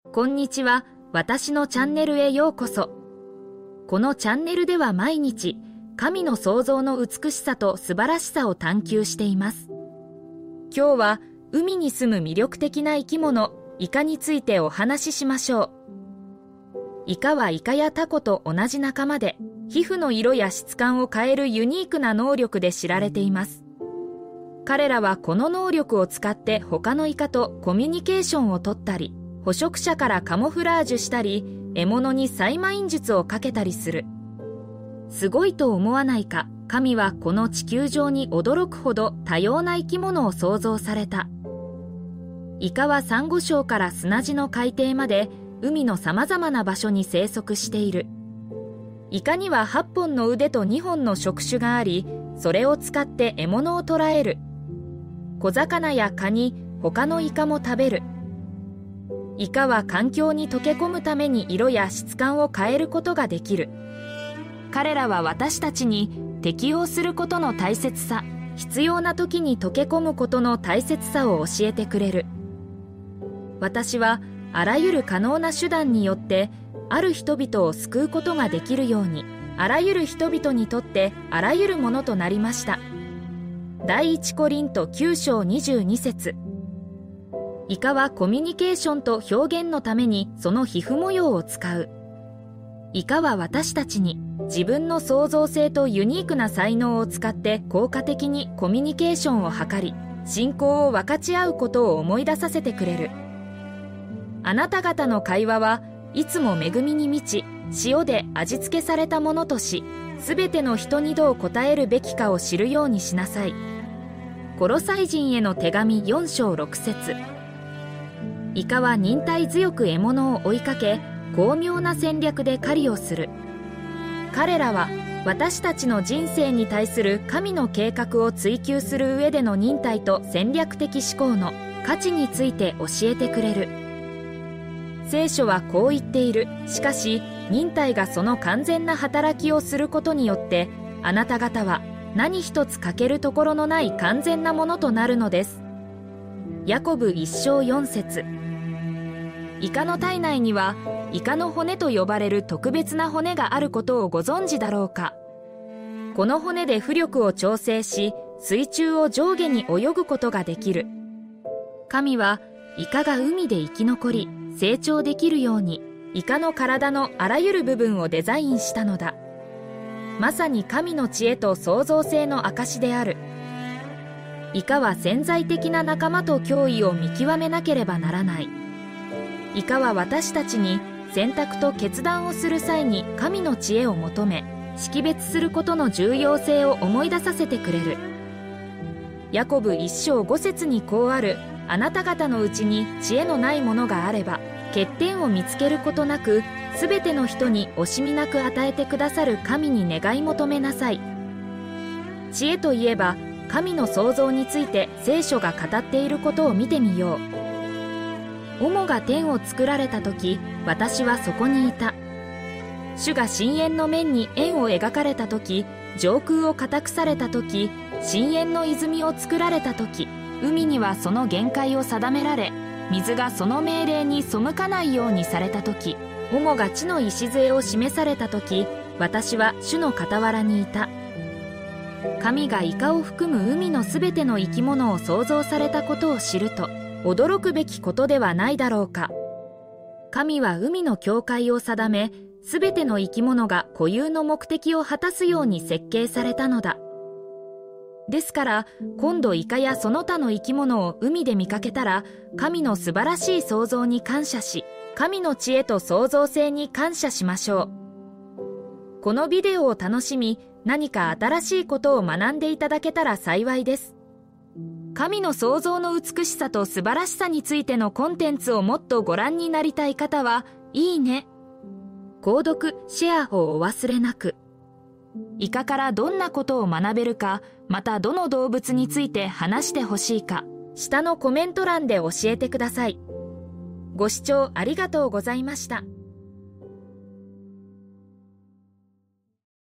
こんにちは、私のチャンネルへようこそ。このチャンネルでは毎日、神の創造の美しさと素晴らしさを探求しています。今日は海に住む魅力的な生き物、イカについてお話ししましょう。イカはイカやタコと同じ仲間で、皮膚の色や質感を変えるユニークな能力で知られています。彼らはこの能力を使って他のイカとコミュニケーションを取ったり、捕食者からカモフラージュしたり、獲物に催魔引術をかけたりする。すごいと思わないか、神はこの地球上に驚くほど多様な生き物を創造された。イカはサンゴ礁から砂地の海底まで、海のさまざまな場所に生息している。イカには8本の腕と2本の触手があり、それを使って獲物を捕らえる。小魚やカニ、他のイカも食べる。イカは環境に溶け込むために色や質感を変えることができる。彼らは私たちに適応することの大切さ、必要な時に溶け込むことの大切さを教えてくれる。私はあらゆる可能な手段によってある人々を救うことができるように、あらゆる人々にとってあらゆるものとなりました。第一コリント9章22節。イカはコミュニケーションと表現のためにその皮膚模様を使う。イカは私たちに自分の創造性とユニークな才能を使って効果的にコミュニケーションを図り、信仰を分かち合うことを思い出させてくれる。あなた方の会話はいつも恵みに満ち、塩で味付けされたものとし、すべての人にどう答えるべきかを知るようにしなさい。コロサイ人への手紙4章6節。イカは忍耐強く獲物を追いかけ、巧妙な戦略で狩りをする。彼らは私たちの人生に対する神の計画を追求する上での忍耐と戦略的思考の価値について教えてくれる。聖書はこう言っている。しかし忍耐がその完全な働きをすることによって、あなた方は何一つ欠けるところのない完全なものとなるのです。ヤコブ1章4節。イカの体内にはイカの骨と呼ばれる特別な骨があることをご存知だろうか。この骨で浮力を調整し、水中を上下に泳ぐことができる。神はイカが海で生き残り成長できるように、イカの体のあらゆる部分をデザインしたのだ。まさに神の知恵と創造性の証である。イカは潜在的な仲間と脅威を見極めなければならない。イカは私たちに選択と決断をする際に神の知恵を求め、識別することの重要性を思い出させてくれる。ヤコブ1章5節にこうある。あなた方のうちに知恵のないものがあれば、欠点を見つけることなく、すべての人に惜しみなく与えてくださる神に願い求めなさい。知恵といえば、神の創造について聖書が語っていることを見てみよう。オモが天を作られた時、私はそこにいた。主が深淵の面に円を描かれた時、上空を固くされた時、深淵の泉を作られた時、海にはその限界を定められ、水がその命令に背かないようにされた時、オモが地の礎を示された時、私は主の傍らにいた。神がイカを含む海のすべての生き物を創造されたことを知ると、驚くべきことではないだろうか。神は海の境界を定め、すべての生き物が固有の目的を果たすように設計されたのだ。ですから、今度イカやその他の生き物を海で見かけたら、神の素晴らしい創造に感謝し、神の知恵と創造性に感謝しましょう。このビデオを楽しみ、何か新しいことを学んでいただけたら幸いです。神の創造の美しさと素晴らしさについてのコンテンツをもっとご覧になりたい方は、いいね、購読、シェアをお忘れなく。イカからどんなことを学べるか、またどの動物について話してほしいか、下のコメント欄で教えてください。ご視聴ありがとうございました。